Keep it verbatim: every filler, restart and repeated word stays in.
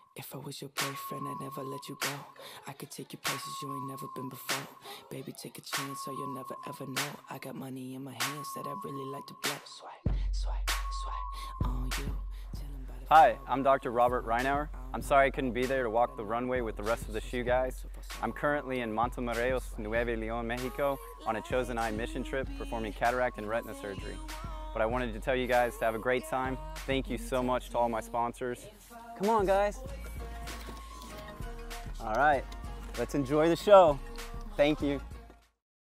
If I was your boyfriend, I'd never let you go. I could take you places you ain't never been before. Baby, take a chance so you'll never ever know. I got money in my hands that I really like to blow. Swipe, swipe, swipe on you. Hi, I'm Doctor Robert Reinauer. I'm sorry I couldn't be there to walk the runway with the rest of the shoe guys. I'm currently in Montemorelos, Nuevo Leon, Mexico on a Chosen Eye mission trip performing cataract and retina surgery. But I wanted to tell you guys to have a great time. Thank you so much to all my sponsors. Come on, guys. All right, let's enjoy the show. Thank you.